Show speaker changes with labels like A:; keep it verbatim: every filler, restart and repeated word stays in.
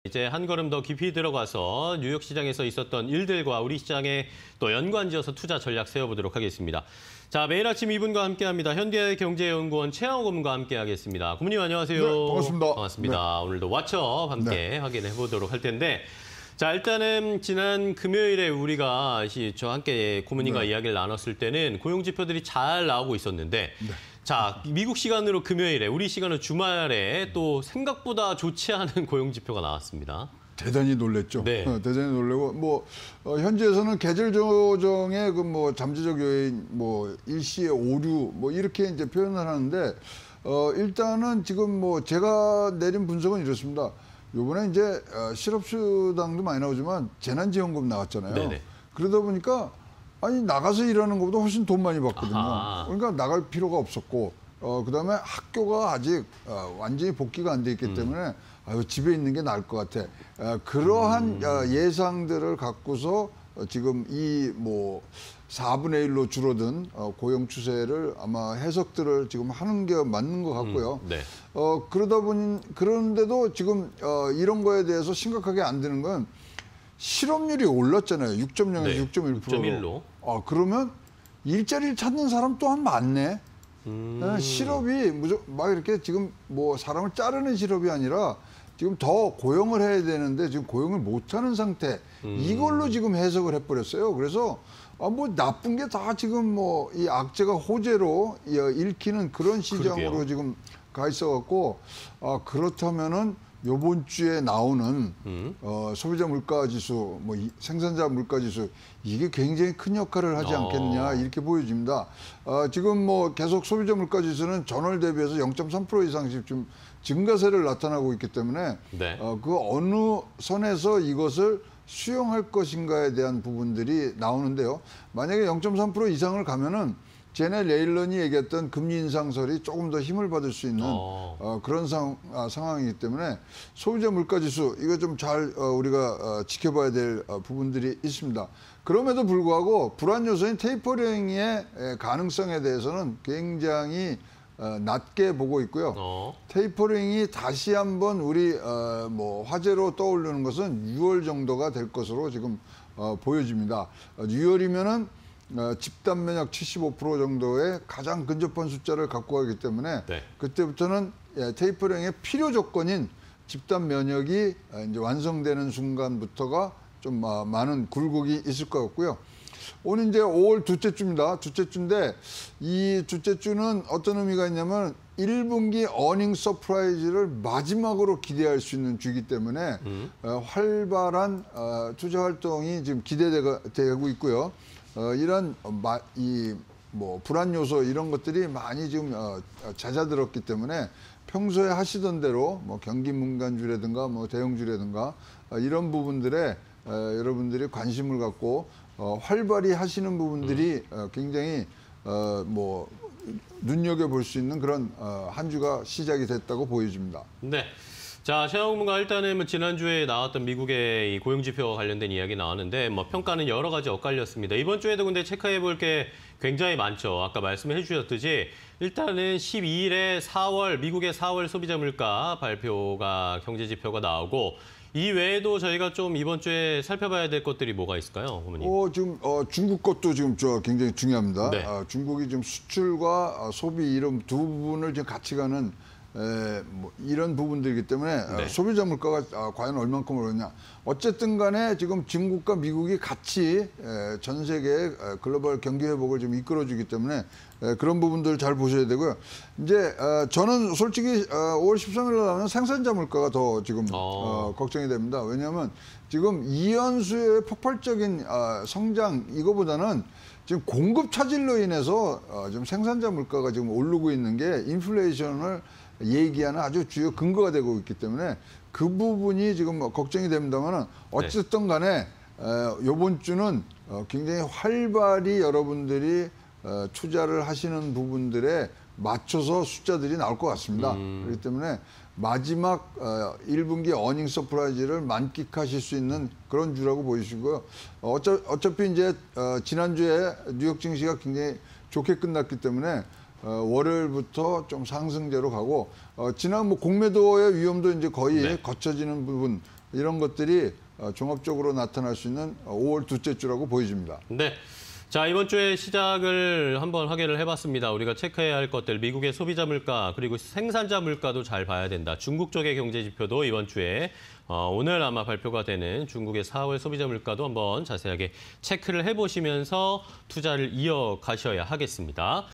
A: 이제 한 걸음 더 깊이 들어가서 뉴욕 시장에서 있었던 일들과 우리 시장에 또 연관지어서 투자 전략 세워보도록 하겠습니다. 자, 매일 아침 이분과 함께합니다. 현대경제연구원 최양호 고문과 함께하겠습니다. 고문님 안녕하세요.
B: 네, 반갑습니다.
A: 반갑습니다.
B: 네.
A: 오늘도 왓츠업 함께 네. 확인해보도록 할 텐데 자, 일단은 지난 금요일에 우리가 저 함께 고문님과 네. 이야기를 나눴을 때는 고용지표들이 잘 나오고 있었는데 네. 자, 미국 시간으로 금요일에, 우리 시간은 주말에 또 생각보다 좋지 않은 고용지표가 나왔습니다.
B: 대단히 놀랬죠.
A: 네.
B: 어, 대단히 놀래고 뭐 어, 현지에서는 계절 조정의 그 뭐 잠재적 요인, 뭐 일시의 오류, 뭐 이렇게 이제 표현을 하는데 어, 일단은 지금 뭐 제가 내린 분석은 이렇습니다. 요번에 이제 어, 실업수당도 많이 나오지만 재난지원금 나왔잖아요. 네네. 그러다 보니까 아니 나가서 일하는 것보다 훨씬 돈 많이 받거든요. 아하. 그러니까 나갈 필요가 없었고 어, 그다음에 학교가 아직 어, 완전히 복귀가 안 돼 있기 음. 때문에 아유, 집에 있는 게 나을 것 같아. 어, 그러한 음. 어, 예상들을 갖고서 어, 지금 이 뭐 사분의 일로 줄어든 어, 고용 추세를 아마 해석들을 지금 하는 게 맞는 것 같고요. 음. 네. 어, 그러다 보니 그런데도 지금 어, 이런 거에 대해서 심각하게 안 되는 건 실업률이 올랐잖아요. 육 점 영에서 네. 육 점 일 퍼센트로. 육 점 일로. 아, 그러면 일자리를 찾는 사람 또한 많네. 음. 실업이 무조건 막 이렇게 지금 뭐 사람을 자르는 실업이 아니라 지금 더 고용을 해야 되는데 지금 고용을 못하는 상태. 음. 이걸로 지금 해석을 해버렸어요. 그래서 아, 뭐 나쁜 게 다 지금 뭐 이 악재가 호재로 읽히는 그런 시장으로 그러게요. 지금 가 있어갖고 아, 그렇다면은 요번 주에 나오는 음. 어, 소비자 물가지수, 뭐 이, 생산자 물가지수 이게 굉장히 큰 역할을 하지 않겠느냐 어. 이렇게 보여집니다. 어, 지금 뭐 계속 소비자 물가지수는 전월 대비해서 영 점 삼 퍼센트 이상씩 좀 증가세를 나타나고 있기 때문에 네. 어, 그 어느 선에서 이것을 수용할 것인가에 대한 부분들이 나오는데요. 만약에 영 점 삼 퍼센트 이상을 가면은 제네 레일런이 얘기했던 금리 인상설이 조금 더 힘을 받을 수 있는 어. 어, 그런 상, 아, 상황이기 때문에 소비자 물가지수 이거 좀 잘 어, 우리가 어, 지켜봐야 될 어, 부분들이 있습니다. 그럼에도 불구하고 불안 요소인 테이퍼링의 가능성에 대해서는 굉장히 어, 낮게 보고 있고요. 어. 테이퍼링이 다시 한번 우리 어, 뭐 화제로 떠오르는 것은 유월 정도가 될 것으로 지금 어, 보여집니다. 어, 유월이면은 어, 집단 면역 칠십오 퍼센트 정도의 가장 근접한 숫자를 갖고 가기 때문에 네. 그때부터는 예, 테이퍼링의 필요 조건인 집단 면역이 이제 완성되는 순간부터가 좀 어, 많은 굴곡이 있을 것 같고요. 오늘 이제 오월 둘째 주입니다. 둘째 주인데 이 둘째 주는 어떤 의미가 있냐면 일 분기 어닝 서프라이즈를 마지막으로 기대할 수 있는 주이기 때문에 음. 어, 활발한 어, 투자 활동이 지금 기대되고 있고요. 어, 이런 이 뭐 불안 요소 이런 것들이 많이 지금 어, 잦아들었기 때문에 평소에 하시던 대로 뭐 경기 문간주라든가 뭐 대형주라든가 어, 이런 부분들에 어, 여러분들이 관심을 갖고 어, 활발히 하시는 부분들이 음. 어, 굉장히 어, 뭐 눈여겨 볼 수 있는 그런 어, 한 주가 시작이 됐다고 보여집니다.
A: 네. 자, 최양호 고문가 일단은 뭐 지난주에 나왔던 미국의 이 고용지표와 관련된 이야기 나왔는데 뭐 평가는 여러 가지 엇갈렸습니다. 이번 주에도 근데 체크해 볼 게 굉장히 많죠. 아까 말씀해 주셨듯이 일단은 십이 일에 사월 미국의 사월 소비자 물가 발표가 경제지표가 나오고 이 외에도 저희가 좀 이번 주에 살펴봐야 될 것들이 뭐가 있을까요, 고문님?
B: 어, 지금 어, 중국 것도 지금 저 굉장히 중요합니다.
A: 네.
B: 어, 중국이 지금 수출과 어, 소비 이런 두 부분을 지금 같이 가는 에, 뭐 이런 부분들이기 때문에 네. 어, 소비자 물가가 어, 과연 얼만큼 오르냐. 어쨌든 간에 지금 중국과 미국이 같이 에, 전 세계의 에, 글로벌 경기 회복을 좀 이끌어주기 때문에 에, 그런 부분들 잘 보셔야 되고요. 이제 어, 저는 솔직히 어, 오월 십삼 일에 나오는 생산자 물가가 더 지금 어, 걱정이 됩니다. 왜냐하면 지금 이 연수의 폭발적인 어, 성장 이거보다는 지금 공급 차질로 인해서 어, 지금 생산자 물가가 지금 오르고 있는 게 인플레이션을 얘기하는 아주 주요 근거가 되고 있기 때문에 그 부분이 지금 걱정이 됩니다만 어쨌든 간에 이번 주는 굉장히 활발히 여러분들이 투자를 하시는 부분들에 맞춰서 숫자들이 나올 것 같습니다. 음. 그렇기 때문에 마지막 일 분기 어닝 서프라이즈를 만끽하실 수 있는 그런 주라고 보이시고요. 어차, 어차피 이제 지난주에 뉴욕 증시가 굉장히 좋게 끝났기 때문에 어, 월요일부터 좀 상승제로 가고 어, 지난 뭐 공매도의 위험도 이제 거의 네. 거쳐지는 부분 이런 것들이 어, 종합적으로 나타날 수 있는 오월 둘째 주라고 보여집니다.
A: 네. 자, 이번 주에 시작을 한번 확인을 해봤습니다. 우리가 체크해야 할 것들, 미국의 소비자 물가, 그리고 생산자 물가도 잘 봐야 된다. 중국 쪽의 경제 지표도 이번 주에 어, 오늘 아마 발표가 되는 중국의 사월 소비자 물가도 한번 자세하게 체크를 해보시면서 투자를 이어가셔야 하겠습니다.